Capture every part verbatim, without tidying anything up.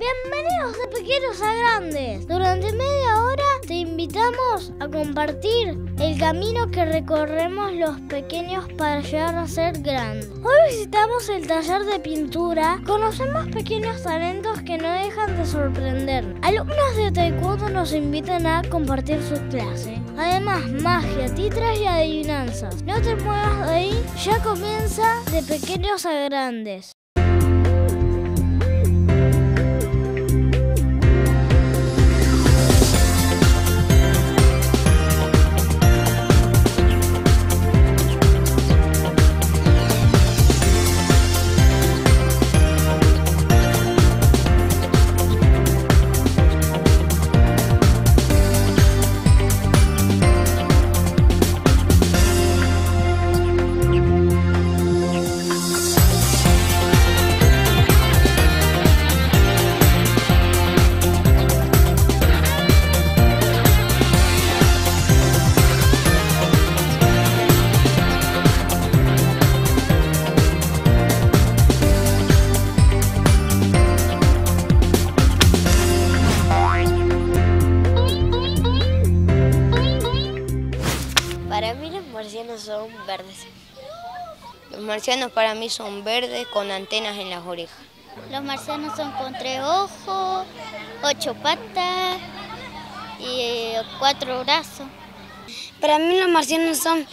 Bienvenidos de pequeños a grandes. Durante media hora te invitamos a compartir el camino que recorremos los pequeños para llegar a ser grandes. Hoy visitamos el taller de pintura. Conocemos pequeños talentos que no dejan de sorprender. Alumnos de taekwondo nos invitan a compartir su clase. Además, magia, titras y adivinanzas. No te muevas de ahí, ya comienza de pequeños a grandes. Para mí los marcianos son verdes. Los marcianos para mí son verdes con antenas en las orejas. Los marcianos son con tres ojos, ocho patas y cuatro brazos. Para mí los marcianos son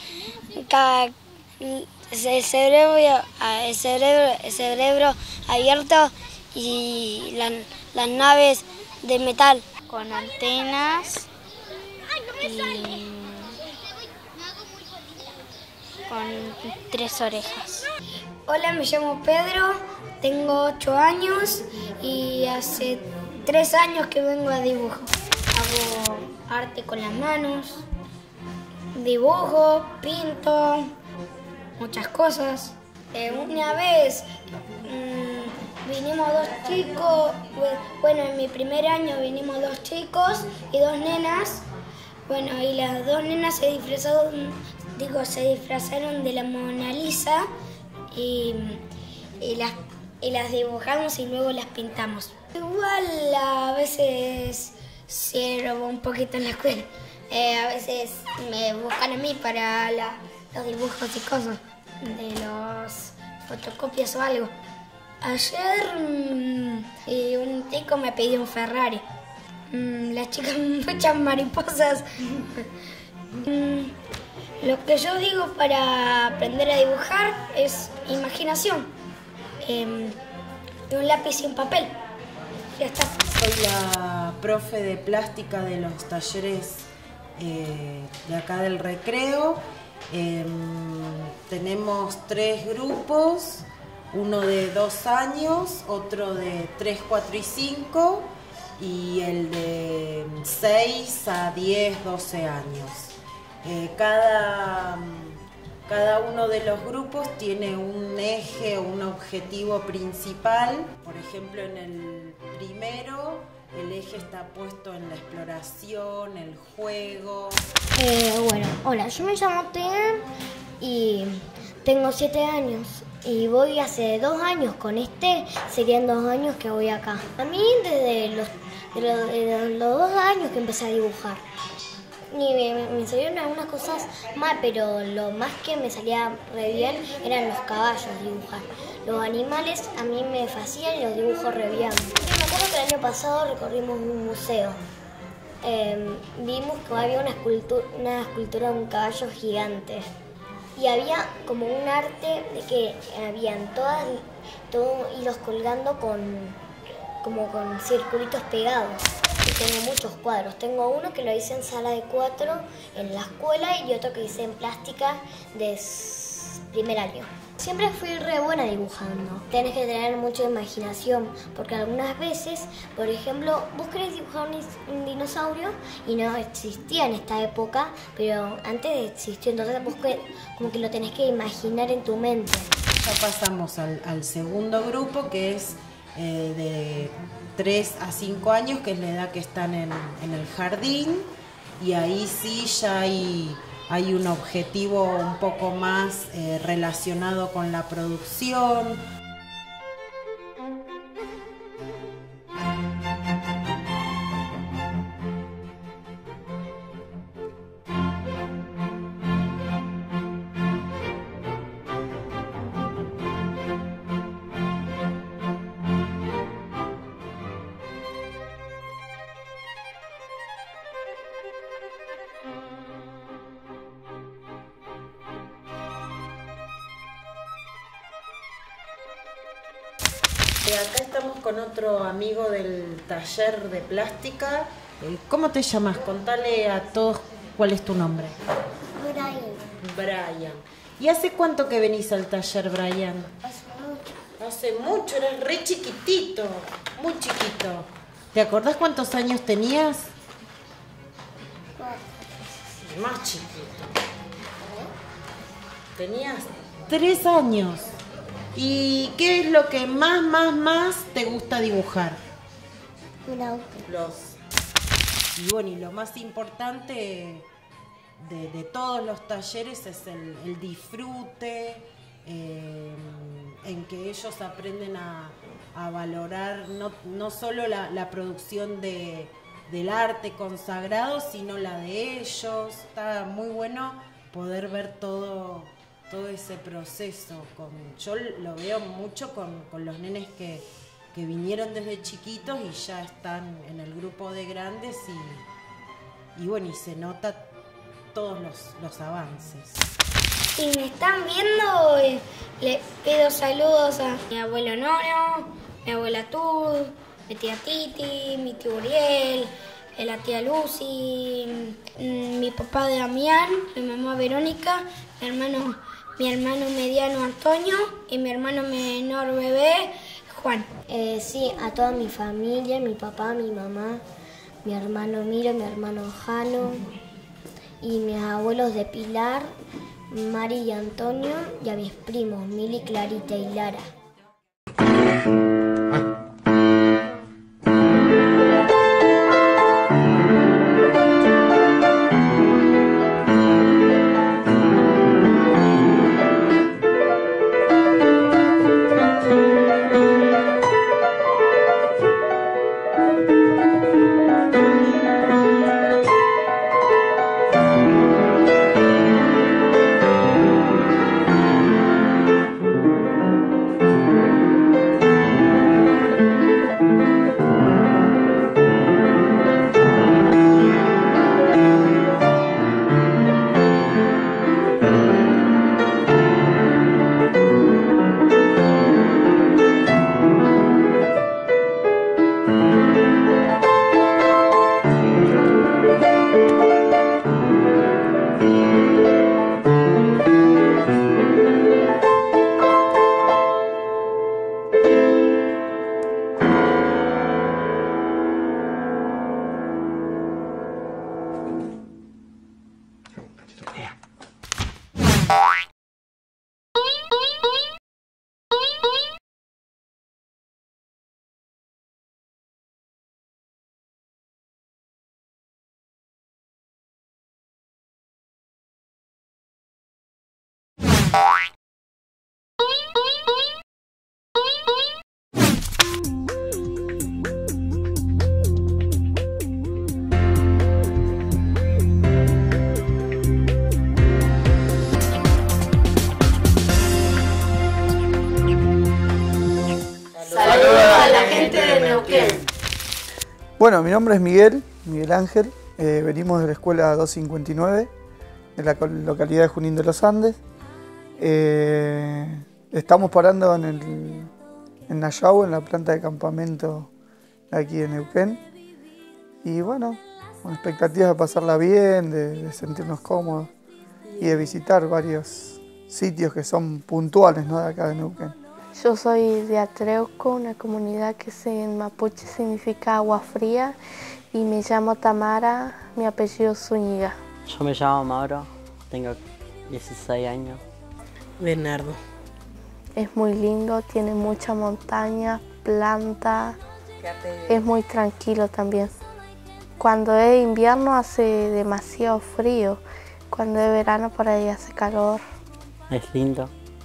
el cerebro, el cerebro, el cerebro abierto y la, las naves de metal. Con antenas y con tres orejas. Hola, me llamo Pedro, tengo ocho años y hace tres años que vengo a dibujo. Hago arte con las manos, dibujo, pinto, muchas cosas. Eh, una vez mmm, vinimos dos chicos, bueno, en mi primer año vinimos dos chicos y dos nenas. Bueno, y las dos nenas se disfrazaron, digo, se disfrazaron de la Mona Lisa y, y, las, y las dibujamos y luego las pintamos. Igual a veces sirvo un poquito en la escuela. Eh, a veces me buscan a mí para la, los dibujos y cosas, de los fotocopias o algo. Ayer mmm, y un chico me pidió un Ferrari. Mm, las chicas muchas mariposas. mm, lo que yo digo para aprender a dibujar es imaginación. Eh, un lápiz y un papel. Ya está. Soy la profe de plástica de los talleres eh, de acá del recreo. Eh, tenemos tres grupos, uno de dos años, otro de tres, cuatro y cinco. Y el de seis a diez, doce años. Eh, cada, cada uno de los grupos tiene un eje o un objetivo principal. Por ejemplo, en el primero, el eje está puesto en la exploración, el juego. Eh, bueno, hola, yo me llamo Tea y tengo siete años. Y voy hace dos años con este, serían dos años que voy acá. A mí desde los, de los, de los dos años que empecé a dibujar. Y me, me salieron algunas cosas mal, pero lo más que me salía re bien eran los caballos dibujar. Los animales a mí me fascinan y los dibujo re bien. Me acuerdo que el año pasado recorrimos un museo. Eh, vimos que había una escultura, una escultura de un caballo gigante. Y había como un arte de que habían todas, todos hilos colgando con, como con circulitos pegados. Y tengo muchos cuadros. Tengo uno que lo hice en sala de cuatro en la escuela y otro que hice en plástica de primer año. Siempre fui re buena dibujando. Tienes que tener mucha imaginación, porque algunas veces, por ejemplo, vos querés dibujar un, un dinosaurio y no existía en esta época, pero antes existió, entonces vos que, como que lo tenés que imaginar en tu mente. Ya pasamos al, al segundo grupo, que es eh, de tres a cinco años, que es la edad que están en, en el jardín, y ahí sí ya hay... Hay un objetivo un poco más eh, relacionado con la producción. Eh, acá estamos con otro amigo del taller de plástica. Eh, ¿Cómo te llamas? Contale a todos cuál es tu nombre. Brian. Brian. ¿Y hace cuánto que venís al taller, Brian? Hace mucho. Hace mucho, eras re chiquitito, muy chiquito. ¿Te acordás cuántos años tenías? Cuatro. Más chiquito. Tenías tres años. ¿Y qué es lo que más, más, más te gusta dibujar? Un auto. Los... Y bueno, y lo más importante de, de todos los talleres es el, el disfrute, eh, en que ellos aprenden a, a valorar no, no solo la, la producción de, del arte consagrado, sino la de ellos. Está muy bueno poder ver todo, todo ese proceso. Con, yo lo veo mucho con, con los nenes que, que vinieron desde chiquitos y ya están en el grupo de grandes y, y bueno, y se nota todos los, los avances. Si me están viendo, eh, le pido saludos a mi abuelo Nono, mi abuela Tud, mi tía Titi, mi tío Uriel, eh, la tía Lucy, mm, mi papá Damián, mi mamá Verónica, mi hermano, mi hermano mediano Antonio y mi hermano menor bebé Juan. Eh, sí, a toda mi familia, mi papá, mi mamá, mi hermano Miro, mi hermano Jano y mis abuelos de Pilar, Mari y Antonio, y a mis primos Mili, Clarita y Lara. Bueno, mi nombre es Miguel, Miguel Ángel, eh, venimos de la escuela doscientos cincuenta y nueve, de la localidad de Junín de los Andes. Eh, estamos parando en, el, en Nayau, en la planta de campamento aquí en Neuquén. Y bueno, con expectativas de pasarla bien, de, de sentirnos cómodos y de visitar varios sitios que son puntuales, ¿no?, de acá de Neuquén. Yo soy de Atreuco, una comunidad que en mapuche significa agua fría, y me llamo Tamara, mi apellido es Zúñiga. Yo me llamo Mauro, tengo dieciséis años. Bernardo. Es muy lindo, tiene mucha montaña, planta, es muy tranquilo también. Cuando es invierno hace demasiado frío, cuando es verano por ahí hace calor. Es lindo.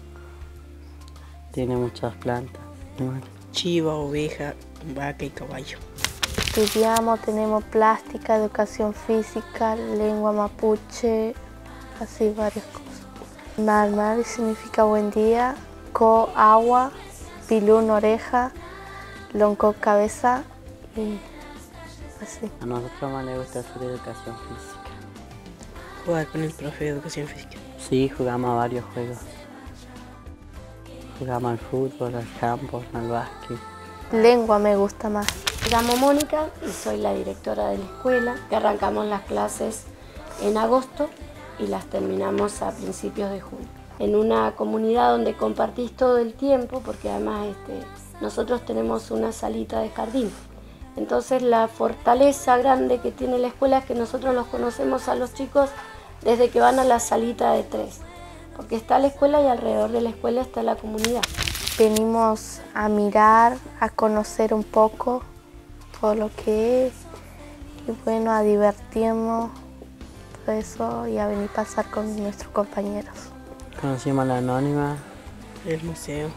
Tiene muchas plantas. Chiva, oveja, vaca y caballo. Estudiamos, tenemos plástica, educación física, lengua mapuche, así varias cosas. Marmari significa buen día, co, agua, pilún, oreja, lonco, cabeza y así. A nosotros más nos gusta hacer educación física. Jugar con el profe de educación física. Sí, jugamos a varios juegos. Jugamos al fútbol, al campo, al básquet, lengua me gusta más. Me llamo Mónica y soy la directora de la escuela, que arrancamos las clases en agosto y las terminamos a principios de junio. En una comunidad donde compartís todo el tiempo, porque además este, nosotros tenemos una salita de jardín. Entonces la fortaleza grande que tiene la escuela es que nosotros los conocemos a los chicos desde que van a la salita de tres, porque está la escuela y alrededor de la escuela está la comunidad. Venimos a mirar, a conocer un poco todo lo que es y bueno, a divertirnos, todo eso y a venir a pasar con nuestros compañeros. Conocimos a la Anónima, el museo,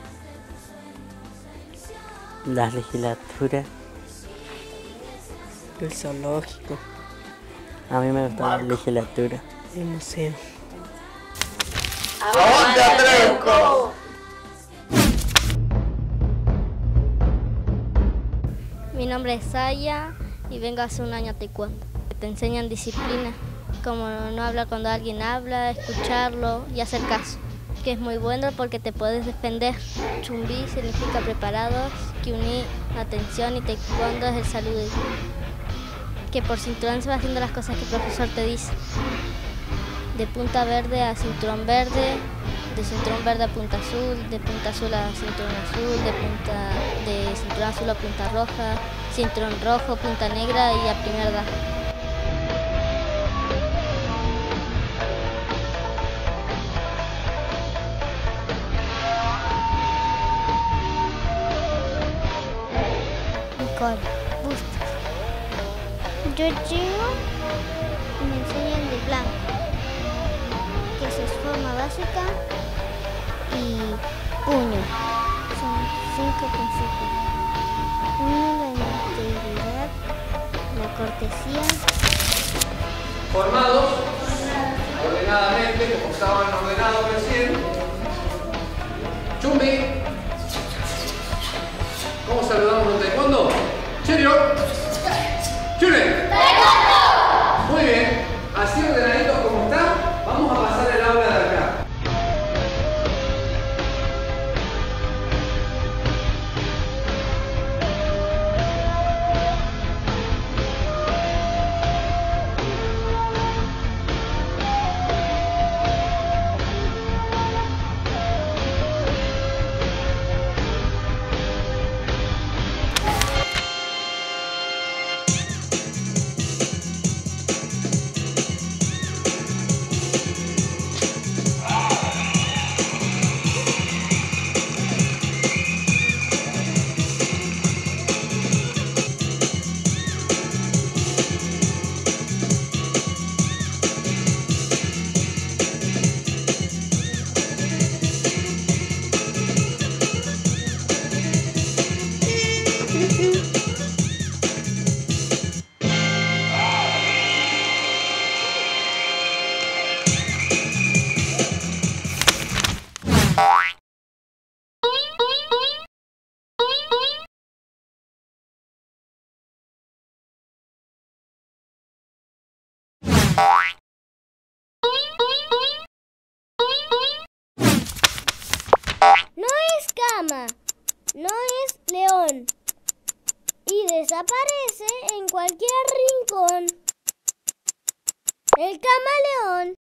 las legislaturas, el zoológico. A mí me gusta la legislatura, el museo. ¡Aguante Atreuco! Mi nombre es Saya y vengo hace un año a taekwondo. Te enseñan disciplina, como no hablar cuando alguien habla, escucharlo y hacer caso, que es muy bueno porque te puedes defender. Chumbi significa preparados, Kyuni, atención y taekwondo es el saludo. Que por cinturón se va haciendo las cosas que el profesor te dice. De punta verde a cinturón verde, de cinturón verde a punta azul, de punta azul a cinturón azul, de, punta, de cinturón azul a punta roja, cinturón rojo, punta negra y a primer dan. Nicole Bustos. Yo llego y me enseñan de blanco, que eso es forma básica y puño. Son cinco principios. Uno, la integridad, la cortesía. Formados ordenadamente, como estaban ordenados recién. Chumbi. ¿Cómo saludamos en taekwondo? ¿Serio? ¡Chule! ¡Taekwondo! Muy bien. Así ordenaditos como está, vamos a pasar el aula de acá. No es cama, no es león y desaparece en cualquier rincón. El camaleón.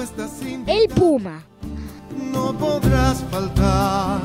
El puma. No podrás faltar,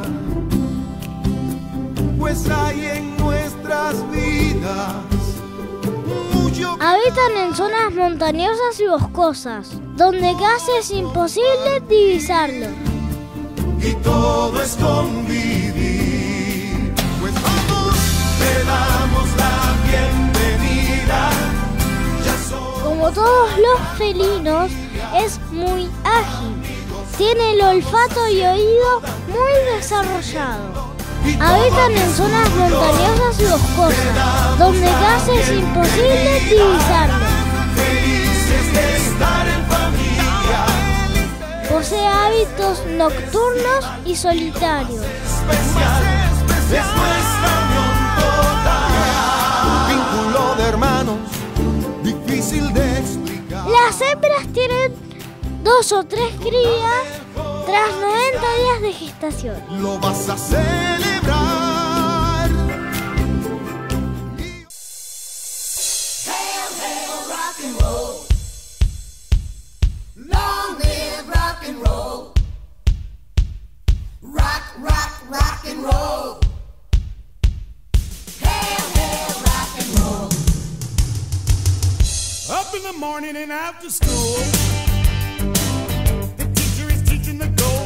pues hay en nuestras vidas mucho. Habitan en zonas montañosas y boscosas, donde casi es imposible divisarlo. Y todo es convivir, pues vamos, te damos la bienvenida. Ya somos. Como todos los felinos, es muy ágil. Tiene el olfato y oído muy desarrollado. Habitan en zonas montañosas y boscosas, donde casi es imposible divisarlo. Felices de estar en familia. Posee hábitos nocturnos y solitarios. Especial es nuestra unión total. Un vínculo de hermanos, difícil de explicar. Las hembras tienen dos o tres crías tras noventa días de gestación. Lo vas a celebrar. Hail, hail, rock and roll. Long live rock and roll. Rock, rock, rock and roll. Hail, hail, rock and roll. Up in the morning and after school, the teacher is teaching the golden